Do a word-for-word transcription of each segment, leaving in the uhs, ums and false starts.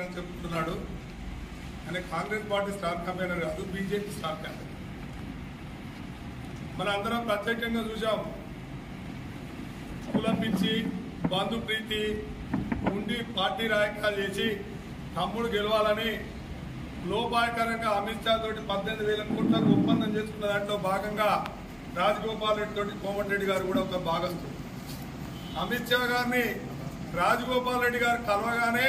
అని చెప్తున్నాడు. ఆయన కాంగ్రెస్ పార్టీ స్టార్ క్యాంపెయినర్ కాదు, బీజేపీ స్టార్ క్యాంపెయినర్. మన అందరం ప్రత్యేకంగా చూసాం. కులం పిచ్చి, బంధు ప్రీతి ఉండి పార్టీ రాజకీయాలు చేసి తమ్ముడు గెలవాలని లోపాయకరంగా అమిత్ షా తోటి పద్దెనిమిది వేల కోట్లకు ఒప్పందం చేసుకున్న దాంట్లో భాగంగా రాజగోపాల్ రెడ్డి తోటి కోమటిరెడ్డి గారు కూడా ఒక భాగస్తుడు. అమిత్ షా గారిని రాజగోపాల్ రెడ్డి గారు కలవగానే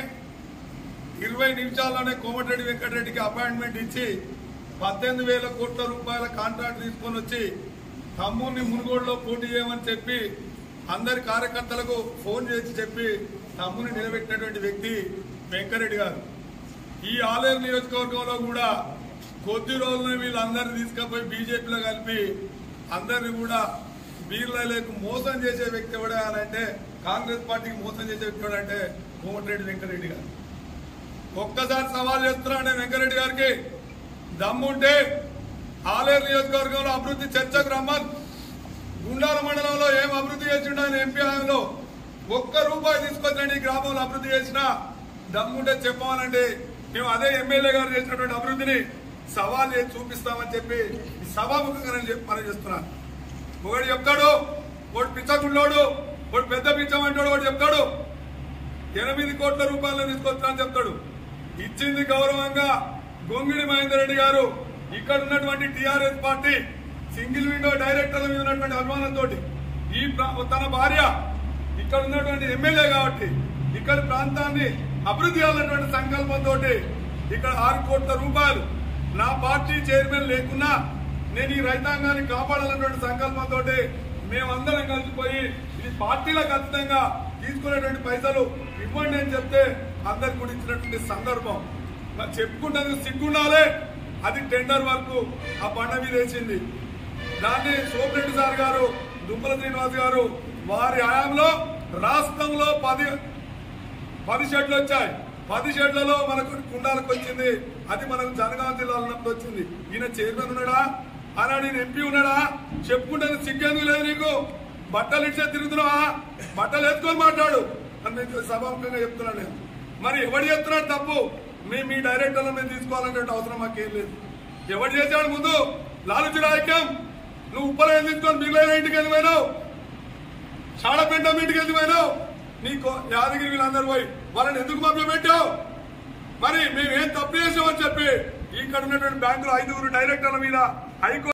ఇరవై నిమిషాల్లోనే కోమటిరెడ్డి వెంకటరెడ్డికి అపాయింట్మెంట్ ఇచ్చి పద్దెనిమిది వేల కోట్ల రూపాయల కాంట్రాక్ట్ తీసుకొని వచ్చి తమ్ముడిని మునుగోడులో పోటీ చేయమని చెప్పి అందరి కార్యకర్తలకు ఫోన్ చేసి చెప్పి తమ్ముని నిలబెట్టినటువంటి వ్యక్తి వెంకరెడ్డి గారు. ఈ ఆలేరు నియోజకవర్గంలో కూడా కొద్ది రోజులనే వీళ్ళందరినీ తీసుకుపోయి బీజేపీలో కలిపి అందరినీ కూడా బీర్లకు మోసం చేసే వ్యక్తి ఎవడా అని అంటే, కాంగ్రెస్ పార్టీకి మోసం చేసే వ్యక్తి ఎవడంటే కోమటిరెడ్డి వెంకరెడ్డి గారు. ఒక్కసారి సవాల్ చేస్తున్నాడే వెంకరెడ్డి గారికి, దమ్ముంటే ఆలేరు నియోజకవర్గంలో అభివృద్ధి చర్చకు రమ్మని. గుండాల మండలంలో ఏం అభివృద్ధి చేసిండో ఆయన ఎంపీ హామీలో ఒక్క రూపాయి తీసుకొచ్చండి గ్రామంలో అభివృద్ధి చేసినా దమ్ముంటే చెప్పాలండి. మేము అదే ఎమ్మెల్యే గారు చేసినటువంటి అభివృద్ధిని సవాల్ చేసి చూపిస్తామని చెప్పి సభాముఖంగా నేను చెప్పి పని చేస్తున్నాను. ఒకటి చెప్తాడు, ఒకటి పిచ్చగుండోడు, ఒకటి పెద్ద పిచ్చమంటాడు, ఒకటి చెప్తాడు ఎనిమిది కోట్ల రూపాయలు తీసుకొస్తానని చెప్తాడు. ఇచ్చింది గౌరవంగా గొంగిడి మహేందర్ రెడ్డి గారు. ఇక్కడ ఉన్నటువంటి టీఆర్ఎస్ పార్టీ సింగిల్ విండో డైరెక్టర్ల మీద ఉన్నటువంటి అభిమానంతో ఈ తన భార్య ఇక్కడ ఉన్నటువంటి ఎమ్మెల్యే కాబట్టి ఇక్కడ ప్రాంతాన్ని అభివృద్ధి చేయాలన్నటువంటి సంకల్పంతో ఇక్కడ ఆరు కోట్ల రూపాయలు నా పార్టీ చైర్మన్ లేకున్నా నేను ఈ రైతాంగాన్ని కాపాడాలన్నటువంటి సంకల్పంతో మేమందరం కలిసిపోయి ఇది పార్టీలో ఖచ్చితంగా తీసుకునేటువంటి పైసలు ఇవ్వండి అని చెప్తే అందరికి కూడా ఇచ్చినటువంటి సందర్భం. మరి చెప్పుకుంటే సిగ్గుండాలే. అది టెండర్ వరకు ఆ బండ మీద వేసింది. దాన్ని సోమిరెడ్డి సార్ గారు, దుమ్మల శ్రీనివాస్ గారు వారి హయాంలో రాష్ట్రంలో పది పది షెడ్లు వచ్చాయి. పది షెడ్లలో మనకు కుండాలకు వచ్చింది. అది మనకు జనగామ జిల్లాలో ఉన్నప్పుడు వచ్చింది. ఈయన చైర్మన్ ఉన్నాడా, ఆనాడు ఈయన ఎంపీ ఉన్నాడా? చెప్పుకుంటే సిగ్గేందుకు లేదు నీకు? బట్టలు ఇచ్చే తిరుగుతున్నావా? బట్టలు వేసుకొని మాట్లాడు అని నేను సభాముఖంగా చెప్తున్నాను నేను. మరి ఎవడు చెప్తున్నాడు తప్పు? మేము మీ డైరెక్టర్లు మేము తీసుకోవాలంటే అవసరం మాకేం లేదు. ఎవడు చేశాడు ముందు? లాలుచి రాజకీయం. నువ్వు ఉప్పలో తీసుకొని మిగిలిన ఇంటికి వెళ్ళిపోయినావు, షాడపేట ఇంటికి వెళ్ళిపోయినావు. నీకు యాదగిరి వీళ్ళందరూ పోయి వాళ్ళని ఎందుకు మభ్య పెట్టావు? మరి మేము ఏం తప్పు చేసామని చెప్పి ఇక్కడ ఉన్నటువంటి బ్యాంకులో ఐదుగురు డైరెక్టర్ల మీద హైకోర్టు